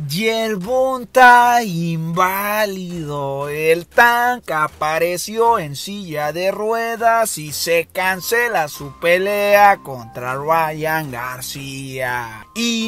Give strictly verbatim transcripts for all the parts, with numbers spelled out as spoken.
Yerbonta inválido, el Tank apareció en silla de ruedas y se cancela su pelea contra Ryan García.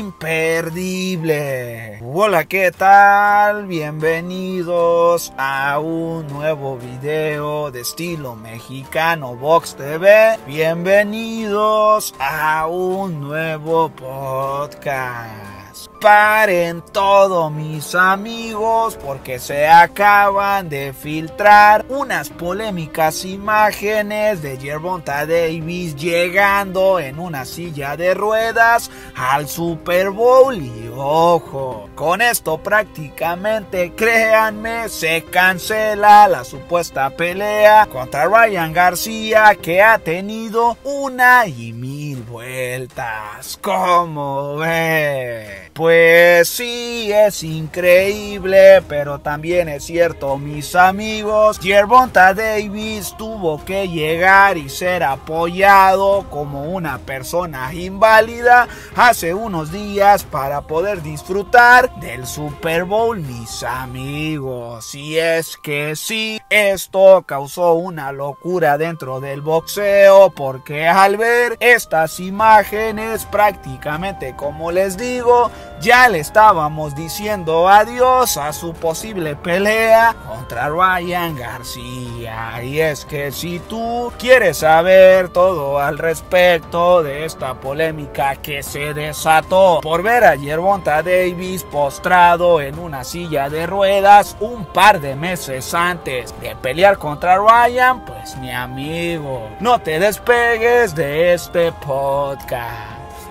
Imperdible. Hola, ¿qué tal? Bienvenidos a un nuevo video de estilo mexicano Box T V. Bienvenidos a un nuevo podcast. Paren todo, mis amigos, porque se acaban de filtrar unas polémicas imágenes de Yerbonta Davis llegando en una silla de ruedas al Super Bowl. Y ojo, con esto prácticamente, créanme, se cancela la supuesta pelea contra Ryan García, que ha tenido una y mil vueltas. ¿Cómo ve? Pues sí, es increíble, pero también es cierto, mis amigos. Yerbonta Davis tuvo que llegar y ser apoyado como una persona inválida hace unos días para poder disfrutar del Super Bowl, mis amigos. Y es que sí, esto causó una locura dentro del boxeo, porque al ver estas imágenes, prácticamente, como les digo, ya le estábamos diciendo adiós a su posible pelea contra Ryan García. Y es que si tú quieres saber todo al respecto de esta polémica que se desató por ver a Yerbonta Davis postrado en una silla de ruedas un par de meses antes de pelear contra Ryan, pues mi amigo, no te despegues de este podcast.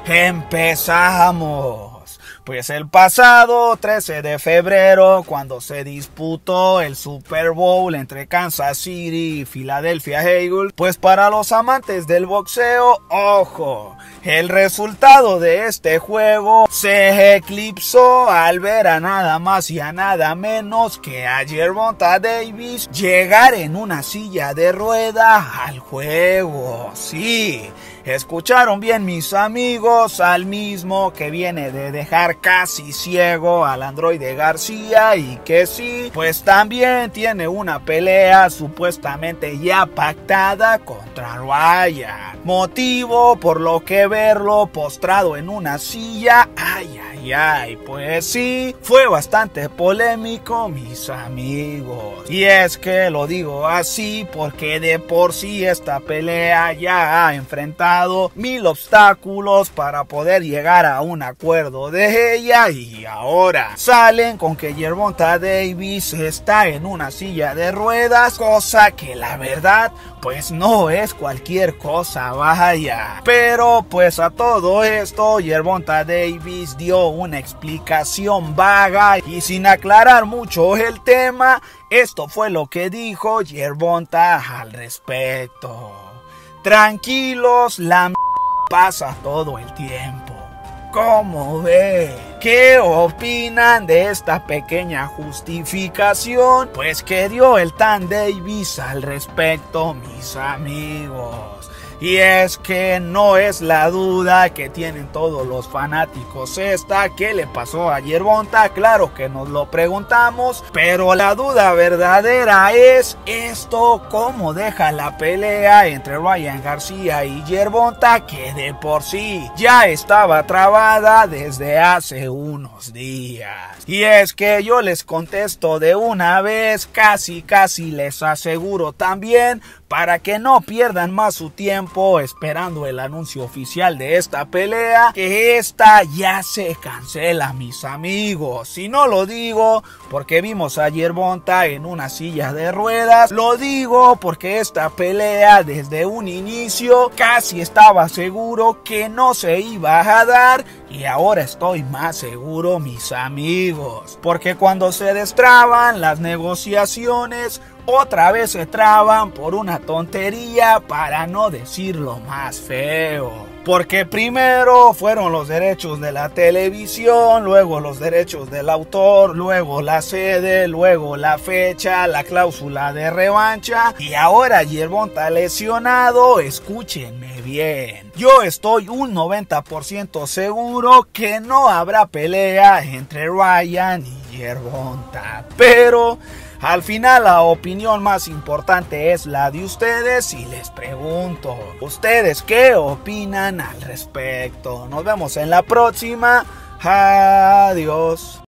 ¡Empezamos! Pues el pasado trece de febrero, cuando se disputó el Super Bowl entre Kansas City y Philadelphia Eagles, pues para los amantes del boxeo, ojo, el resultado de este juego se eclipsó al ver a nada más y a nada menos que a Yerbonta Davis llegar en una silla de rueda al juego. Sí, escucharon bien, mis amigos, al mismo que viene de dejar casi ciego al androide García, y que sí, pues también tiene una pelea supuestamente ya pactada contra Ryan. Motivo por lo que verlo postrado en una silla, ay, ay, ay, pues sí, fue bastante polémico, mis amigos. Y es que lo digo así porque de por sí esta pelea ya ha enfrentado mil obstáculos para poder llegar a un acuerdo de ella, y ahora salen con que Yerbonta Davis está en una silla de ruedas, cosa que la verdad pues no es cualquier cosa, vaya. Pero pues a todo esto Yerbonta Davis dio una explicación vaga y sin aclarar mucho el tema. Esto fue lo que dijo Yerbonta al respecto. Tranquilos, la m pasa todo el tiempo. ¿Cómo ve? ¿Qué opinan de esta pequeña justificación pues que dio el Tank Davis al respecto, mis amigos? Y es que no es la duda que tienen todos los fanáticos esta. ¿Qué le pasó a Yerbonta? Claro que nos lo preguntamos, pero la duda verdadera es esto: ¿cómo deja la pelea entre Ryan García y Yerbonta, que de por sí ya estaba trabada desde hace unos días? Y es que yo les contesto de una vez, casi casi les aseguro también, para que no pierdan más su tiempo esperando el anuncio oficial de esta pelea, que esta ya se cancela, mis amigos. Si no lo digo porque vimos a Yerbonta en una silla de ruedas, lo digo porque esta pelea desde un inicio casi estaba seguro que no se iba a dar, y ahora estoy más seguro, mis amigos, porque cuando se destraban las negociaciones, otra vez se traban por una tontería, para no decir lo más feo. Porque primero fueron los derechos de la televisión, luego los derechos del autor, luego la sede, luego la fecha, la cláusula de revancha y ahora Yerbonta lesionado. Escúchenme bien, yo estoy un noventa por ciento seguro que no habrá pelea entre Ryan y Yerbonta, pero al final la opinión más importante es la de ustedes y les pregunto, ¿ustedes qué opinan al respecto? Nos vemos en la próxima. Adiós.